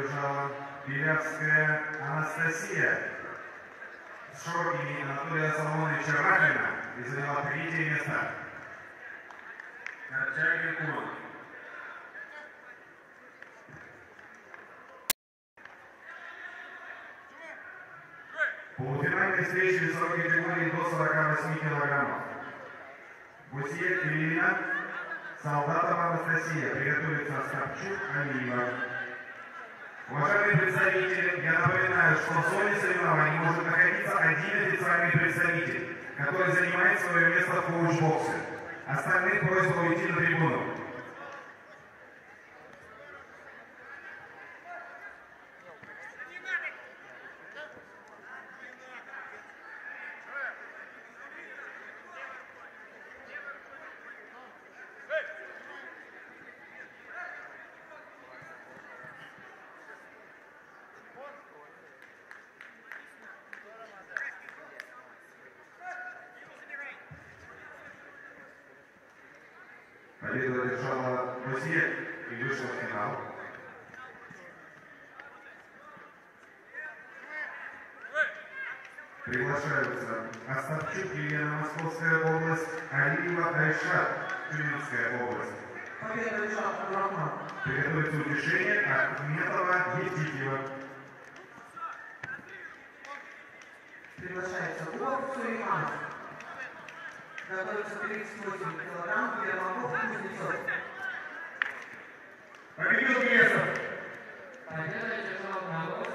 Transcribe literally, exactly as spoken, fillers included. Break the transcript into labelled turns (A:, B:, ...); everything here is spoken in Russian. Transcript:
A: одержала Белявская Анастасия с шортками Анатолия Соломоновича Рахина и заняла третье место. Корчагин Кума. Полуфинальной встречи весовой категории до сорока восьми килограммов. Гусеев Ирина, Солдатова Анастасия, приготовится Старчук Алиева. Уважаемые представители, я напоминаю, что в зоне соревнований может находиться один официальный представитель, который занимает свое место в коуч-боксе. Остальных просьба уйти на трибуну. Победу одержала Гусеев и вышла в финал. Приглашаются Остапчук Елена, Московская область, Алиева Айшат, Тюменская область.
B: Победа Айшат, Абрахман.
A: Приготовится утешение Ахметова Евтихева.
B: Приглашается Кубов Сулейманов. Готовится тридцать восемь килограмм, Ермаков Кузнецов.
A: Победил Гесов.
B: Победа одержал Навоз